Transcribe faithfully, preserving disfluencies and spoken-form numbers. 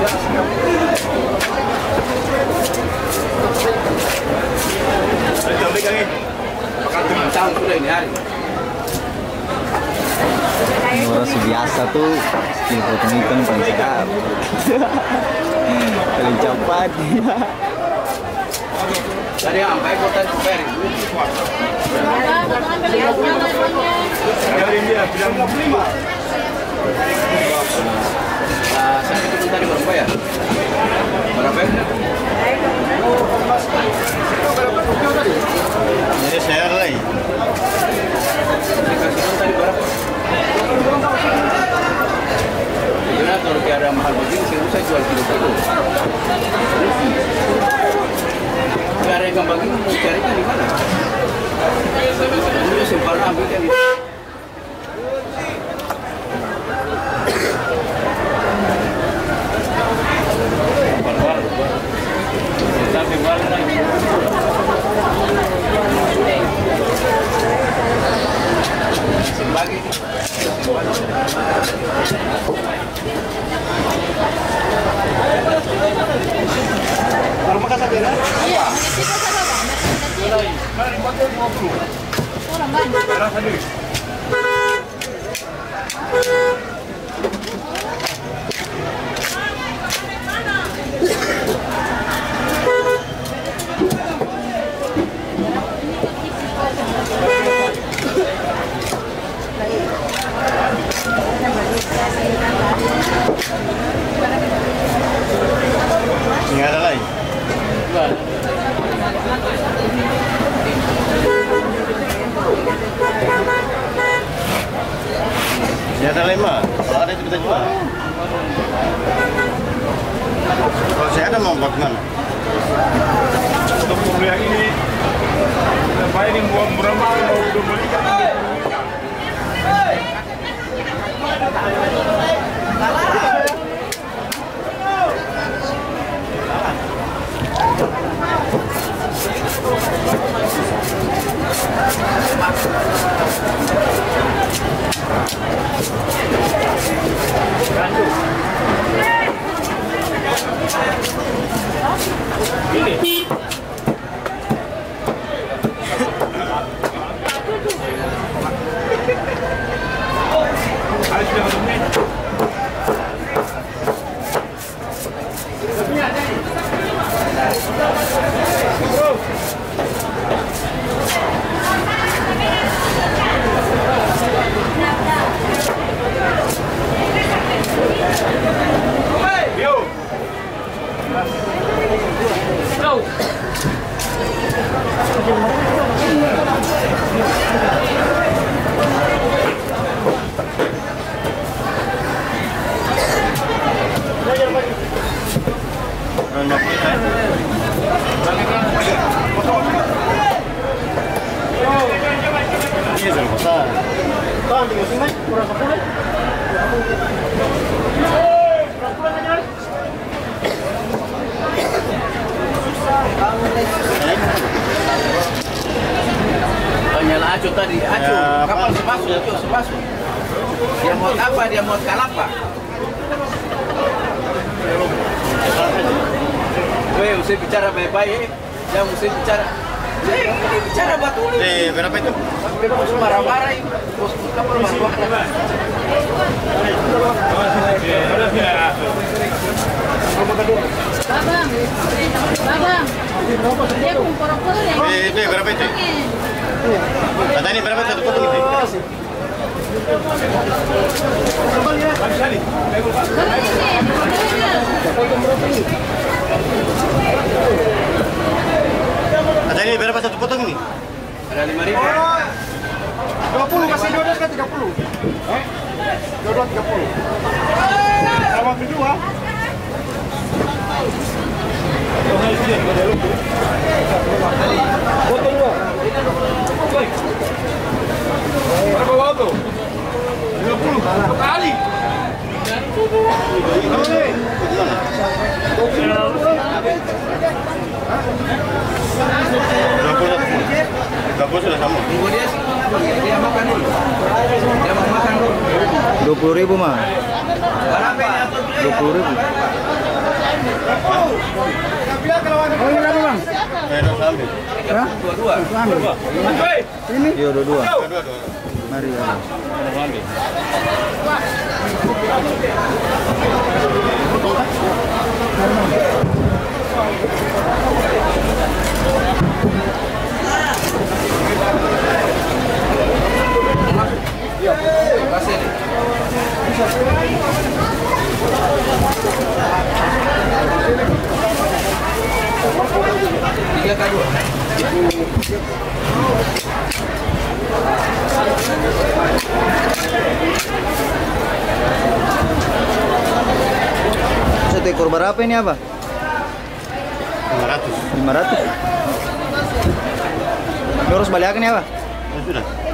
Orang biasa tuh skill potong ikan paling sedap. Paling cepat. Dari sampai kota Super. Dari dia bilang lima. Nah, saya itu tadi berapa ya? Berapa ya? Jadi share lagi. Dikasih tadi berapa? Gimana kalau ada mahal begini, saya jual kilo-kilo. Gak ada yang gampang ini, mau carinya di mana? Ini sempat ambil kan di Sembagi. Rumah kasar dia? Iya. Mari pakai dua puluh. Orang banyak. Berapa tadi? Nggak ada lagi. Enggak. Ya ada lima. Kalau ada itu kita jual. Kalau saya ada mau bagaimana? Untuk bumbu yang ini, apa ini buat berapa mau belikan? Ini. Nyala acu tadi, acu Ya, kapal sepasuk, acu sepasuk. Dia mau apa? Dia mau kalapa. Weh, mesti bicara baik-baik. Jangan mesti bicara. Eh, ini bicara batu ini. Eh, berapa itu? Bos marah-marah ini. Bos kapal marah-marah. Babang, babang, dia kumpul-kumpul ya. Eh, itu berapa itu? Kata ini berapa satu potong itu? Kata ini berapa satu potong ini? Ada lima ribu. dua puluh kasih dua kan tiga puluh. Dua tiga puluh. Sama kedua. Foto dua. Berapa waktu? Dua puluh kali. Dua puluh sudah sama. Tunggu dia sih. Dia makan dulu. Dia mau makan dulu. Dua puluh ribu mah. Berapa ini? Dua puluh ribu. Oh, ini berapa bang? Eh, dua ambil. Hah? Dua-dua. Itu ambil. Ini? Iya, dua-dua. Dua, dua, dua. Mari ya. Dua ambil. Kasih nih. Tiga kali dua. Satu ekor berapa ini apa? Lima ratus. lima ratus. Terus balik apa? Ya sudah.